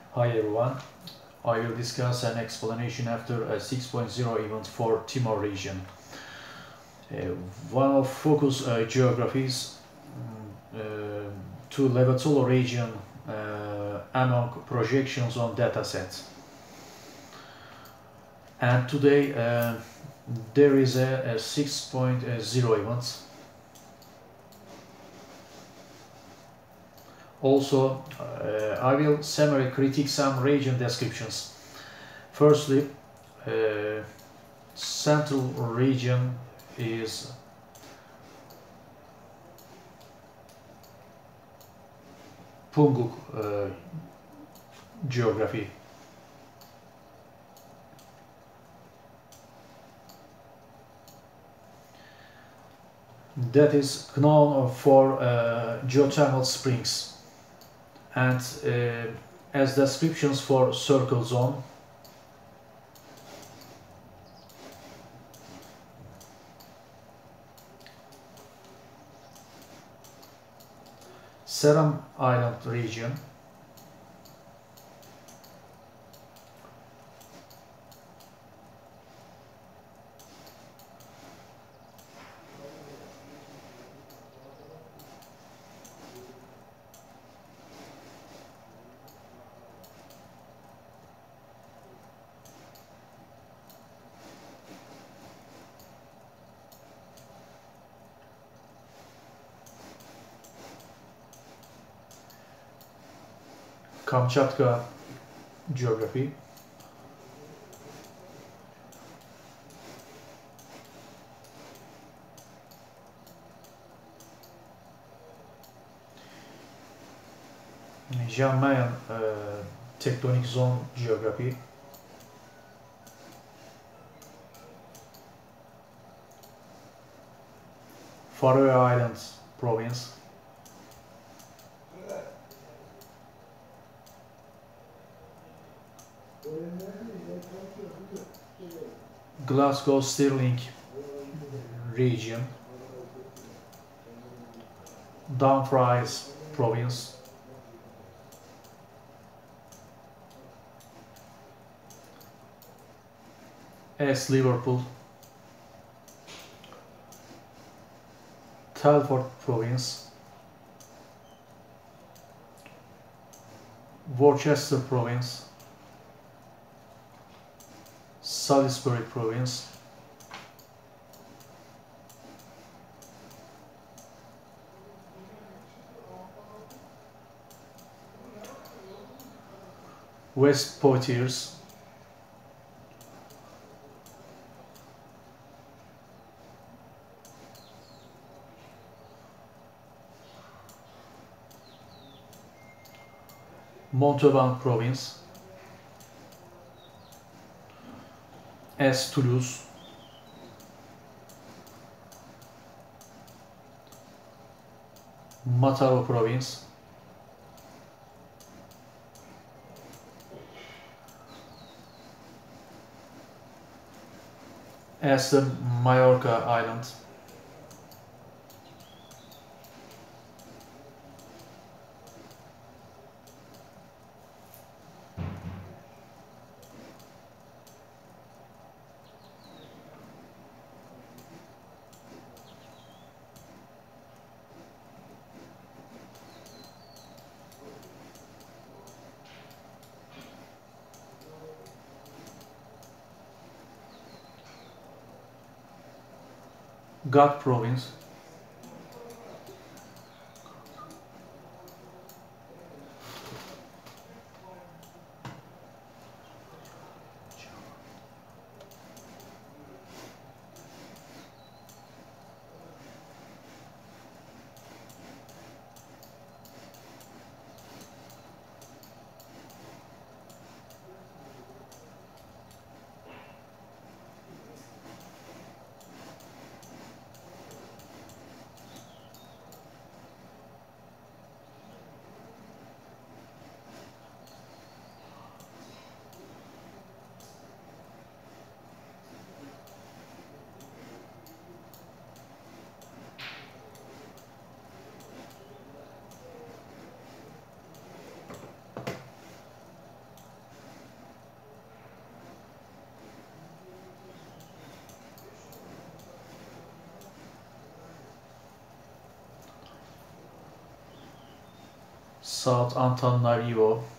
Hi everyone, I will discuss an explanation after a 6.0 event for Timor region. Uh, One of focus geographies to Levatolo region among projections on datasets. And today there is a 6.0 event. Also, I will summary critique some region descriptions. Firstly, central region is Punguk geography. That is known for geothermal springs and as descriptions for circle zone. Seram Island region, Kamchatka geography, Janmayan tectonic zone geography, Faroe Islands province, Glasgow Stirling region, Dumfries province, S. Liverpool, Telford province, Worcester province, Salisbury province, West Poitiers, Montauban province, S. Toulouse, Mataro province, S. the Majorca island, Ghat province, South Antananarivo